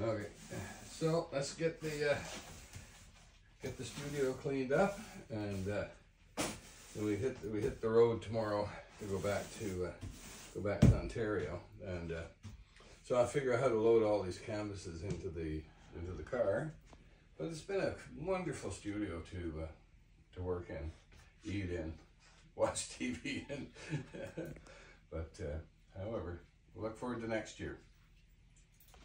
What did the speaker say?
Okay, so let's get the studio cleaned up, and then we hit the road tomorrow to go back to Ontario, and so I'll figure out how to load all these canvases into the car. But it's been a wonderful studio to work in, eat in, watch TV in. But however, we'll look forward to next year.